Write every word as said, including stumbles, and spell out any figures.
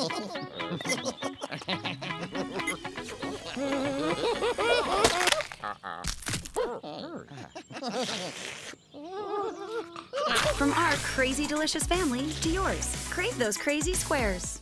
From our crazy delicious family to yours. Crave those crazy squares.